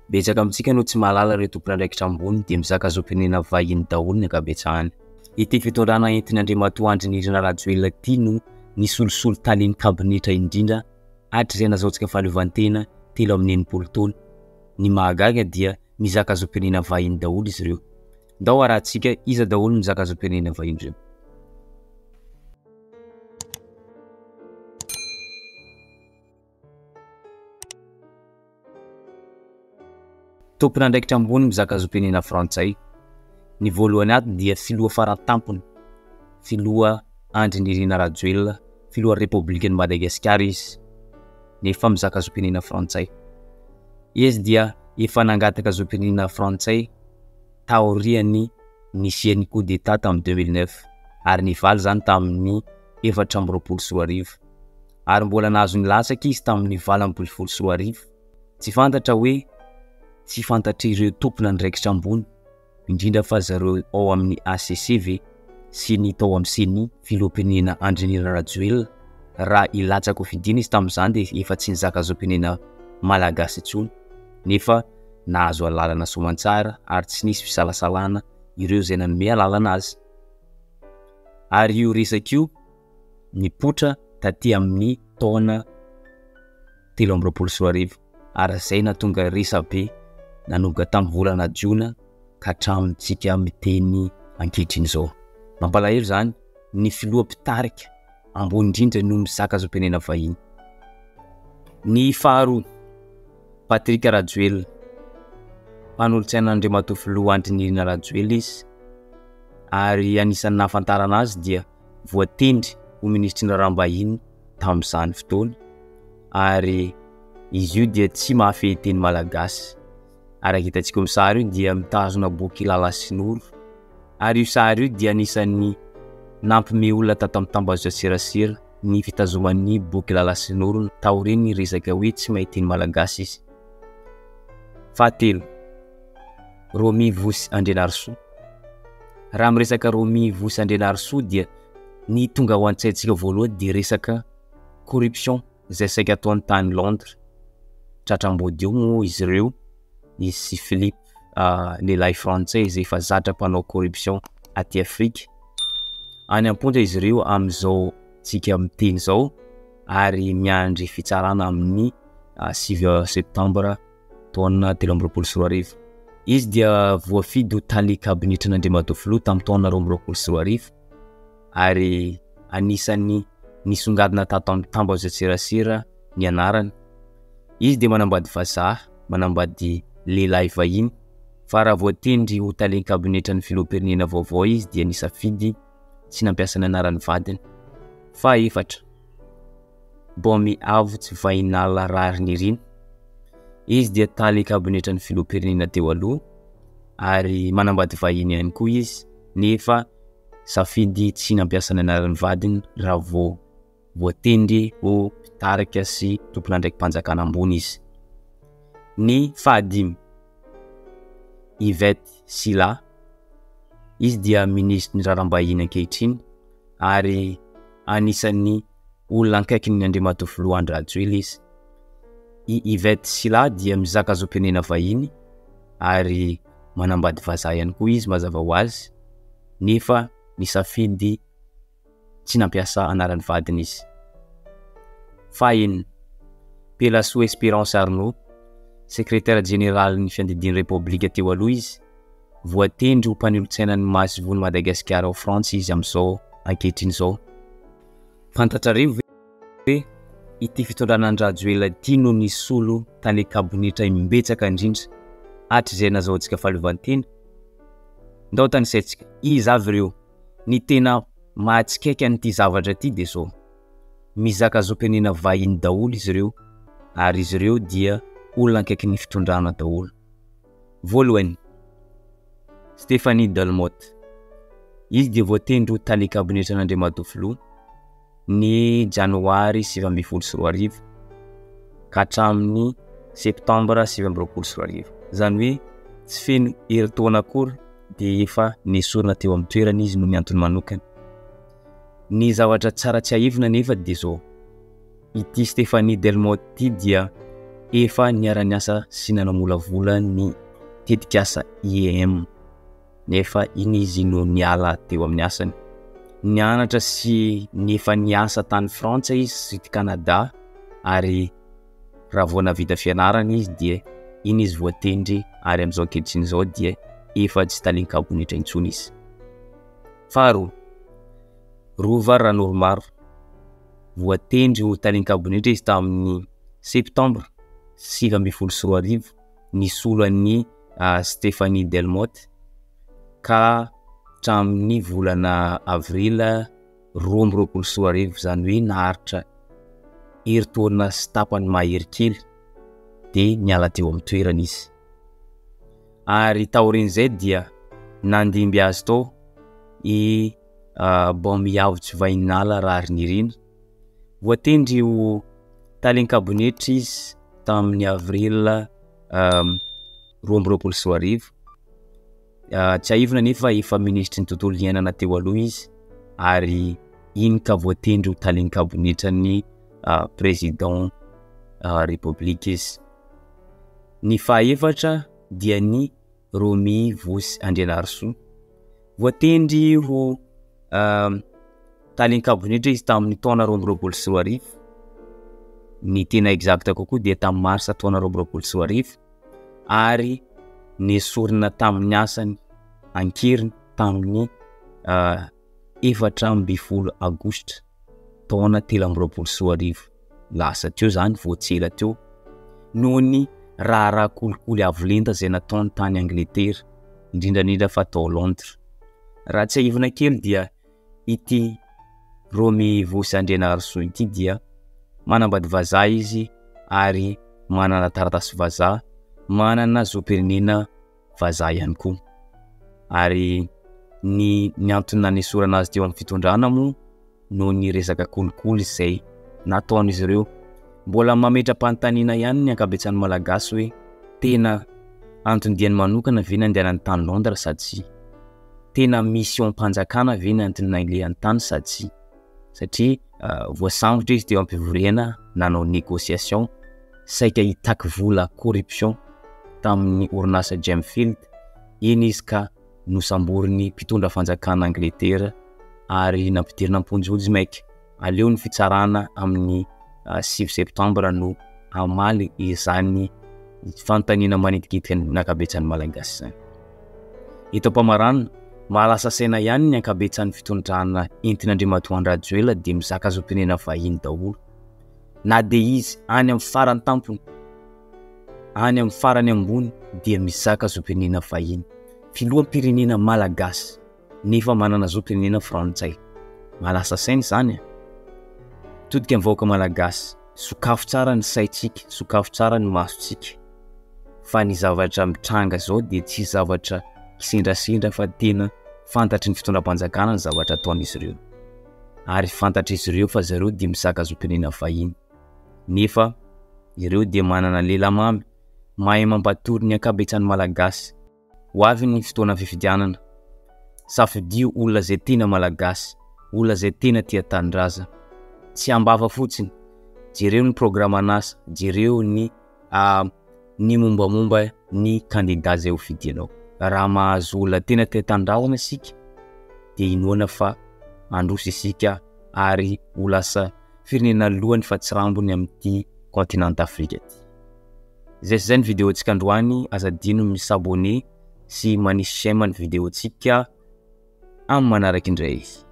Betsaka amintsika no tsy mahalala ireo tompon'andraikitra ambony dia mizaka Zom-Pirenena vahiny daholo ny ankabetsahany. Ity fitondrana entin'ny Andriamatoa Andry Rajoelina ity no nisolosolo talen'ny kabinetra indrindra hatrizay nahazoantsika fahaleovantena 3 taona. Ny mahagaga dia mizaka Zom-Pirenena vahiny daholo izy ireo. Ndao arahantsika iza daholo mizaka Zom-Pirenena vahiny ireo. Tompon'andraikitra ambony mizaka Zom-Pirenena frantsay. Ny voalohany ato dia filoha faratampony, filoha Andry Rajoelina, filoha Republikan'ny Madagascar izy, nefa mizaka Zom-Pirenena frantsay. Izy dia efa nangataka Zom-Pirenena frantsay taorian'ny nisian'ny coup d'état tamin'ny 2009 ary nivaly zany tamin'ny 424. Ary mbola nahazo ny latsaka izy tamin'ny 24. Tsy fantatra hoe tsy fantatra ireo tompon'andraikitra ambony indrindra fa zareo ao amin'ny ACCV sy ny tao amin'ny CENI filoham-pirenena Andry Rajoelina raha ilatsaka fidina izy tamin'izany dia efa tsy nizaka Zom-Pirenena Malagasy intsony, nefa nahazo alalana soamantsara ary tsy nisy fisalasalana ireo izay nanome alalana azy. Ary io resaka io nipotra taty amin'ny taona 2024 ary izay nahatonga resabe nanomboka tamin'ny volana Jiona ka hatramintsika miteny ankehitriny izao. Mampalahelo zany ny filoha-pitarika ambony indrindra no mizaka Zom-Pirenena vahiny. Ny faharoa, patrickrajoelina, mpanolontsaina Andriamatoa filoha Andry Rajoelina izy ary anisan'ny nahafantarana azy dia voatendry ho ministry ny raham-bahiny tamin'izany fotoana ary izy io dia tsy mahafehy teny malagasy. Ary hitantsika amin'ny sary io dia mitazona boky lala sy noro ary io sary io dia anisan'ny nampime olona tato amin'ny tambazotra ny fitazoman'ny boky lala sy noro taoriny resaka hoe tsy mahay teny malagasy izy. Fahatelo, RANJATOELINA Rolland. Raha miresaka RANJATOELINA dia ny tonga ao an-tsaintsika voalohany dia resaka corruption izay saika ataon'ny tany Londres. Tratram-body eo moa izy ireo, izy Philippe lehilahy frantsay izay efa zatra mpanao corruption aty Afrika. Any am-pondra izy ireo amin'izao tsika miteny zao ary miandry fitsarana amin'ny 6 septambra taona 2024. Izy dia voafidy ho taly kabinetra n'Andriamatoa filoha tamin'ny taona 2024 ary anisan'ny nisongadina tato amin'ny tambazotra ny anarany. Izy dia manambady vazaha, manambady lehilahy vahiny, fa raha voatendry ho talen'ny kabinetra ny filoham-pirenena vaovao izy dia nisafidy tsy nampiasa ny anaran'ny vadiny. Fahaefatra, Mamygotso Rinah. Izy dia taly kabinetra ny filoham-pirenena teo aloha ary manambady vahiny ihany koa izy, nefa safidy tsy nampiasa ny anaran'ny vadiny raha voatendry ho mpitarika sy tompon'andraiki-panjakana ambony izy. Ny fahadimy, Fihevitr'olombelona. Izy dia ministry ny raharaham-bahiny ankehitriny ary anisan'ny olona ankaikin'ny Andriamatoa filoha Andry Rajoelina izy. Fihevitr'olombelona dia mizaka Zom-Pirenena vahiny ary manambady vazaha ihany koa izy mazava ho azy, nefa nisafidy tsy nampiasa anaran'ny vadiny izy. Fahaenina, Ernaivo, secrétaire général ny fiandidin'ny Republika teo aloha izy, voatendry ho mpanolontsaina ny mahasivon'ny Madagascar ao Frantsa izy amin'izao ankehitriny izao. Fantatrareo hoe ity fitondranan'ny Rajoelina ity no nisolo tany kabinetra imbetsaka indrindra hatrizay nahazoantsika fahaleovantena. Ndao tany saintsika, izy avy ireo ny tena mahatsikaiky an'ity zavatra ity dia zao: mizaka Zom-Pirenena vahiny daholo izy ireo ary izy ireo dia olona ankaikin'ny fitondrana daholo. Voalohany, izy dia voatendry ho taly kabinetra n'Andriamatoa filoha ny janoary 2024 ka hatramin'ny septambra 2024. Zany hoe tsy feno herintaona akory dia efa nesorina teo amin'ny toerana izy no ny antony manokana. Ny zavatra tsara tsy ahivina nefa dia zao: ity Delmotte ity dia efa niara-niasa sy nanamolavola ny tetikasa IEM nefa iny izy no niala teo amin'ny asany. Nianatra sy nefa niasa tany Frantsa izy sy Canada ary raha vao navita fianarana izy dia iny izy voatendry ary amin'izao ankehitriny izao dia efa tsy talian-kabonitra intsony izy. Faharoa, Rova Ranomaro voatendry ho talian-kabonitra izy tamin'ny septambra 2024 nisolo an'ny Stéphanie Delmotte ka hatramin'ny volana avrila 2024 izany hoe naharitra herintaona sy tapany mahery kely dia niala teo amin'ny toerana izy. Ary taorian'izay dia nandimby azy tao i bamiavitsy vainala rariny Rinah voatendry ho talian-kabonitra izy tamin'ny avrila 2024 tsy aivina nefa efa ministry ny tontolo iainana teo aloha izy ary iny ka voatendry ho talian-kabonitra ny président république izy. Ny fahaefatra dia ny RANJATOELINA Rolland voatendry ho talian-kabonitra izy tamin'ny taona 2024 ny tena exacta kokoa dia tamin'ny marsa taona 2024 ary nesorina tamin'ny asany ankeriny tamin'ny 14 aogositra taona 2024 lasa teo zany voatsela teo noho ny raha kolikoly avolenta izay nataony tany Angletera indrindrandrindra fa tao Londres. Raha tsy aivina kely dia ity RANJATOELINA ity dia manambady vazaha izy ary manana taratasy vazaha, manana Zom-Pirenena vazaha ihany koa. Ary ny antony nanesorana azy teo amin'ny fitondrana moa no ny resaka kolikoly izay nataon'izy ireo. Mbola mametra-panontaniana ihany ny ankabetsan'ny malagasy hoe tena anton-diany manokana ve nandehanany tany Londres sa tsy? Tena mission-mpanjakana ve nantony nandehan'ny tany sa tsy? Satria voasambotra izy teo am-pivoriana nanao négociation saika hitaky vola corruption tamin'ny orinasa Jamfield iny izy ka nosamboriny mpitondra fanjakana Angletera ary nampidirina amponjozy maika aleo ny fitsarana amin'ny 6 septambra no amaly izany fanontaniana manitikitika ny ankabetsan'ny malagasy zany. Eto am-pamarana mahalasa saina ihany ny ankabetsan'ny fitondrana entin'Andriamatoa Andry Rajoelina dia mizaka Zom-Pirenena vahiny daholo. Na dia izy any amin'ny farany tampony, any amin'ny farany ambony dia mizaka Zom-Pirenena vahiny. Filoham-pirenena malagasy nefa manana Zom-Pirenena frantsay. Mahalasa saina zany. Todika amin'ny vahoaka malagasy, sokafo tsara ny saitsika, sokafo tsara ny masontsika. Fa ny zavatra mitranga zao dia tsy zavatra kisendrasendra fa tena fantatry ny fitondram-panjakana ny zavatra ataon'izy ireo. Ary fantatry izy ireo fa zareo dia mizaka Zom-Pirenena vahiny. Nefa ireo dia manana lelamamy mahay mampatory ny ankabetsan'ny malagasy. Ho avy ny fotoana fifidianana. Safidio olona izay tena malagasy, olona izay tena tia tanindrazana. Tsy ambava fotsiny. Jereo ny programanasa, jereo ny mombamomba ny candidat zay ho fidinao. Raha mahazo olona tena tia tanindrazana isika dia inoana fa androso isika ary ho lasa firenena lohany fa tsy rambony amin'ny continent Afrika. Zay ny vidéo tsika androany, azadino misabone sy manisy j'aime ny vidéo tsika amin'ny manaraka indray.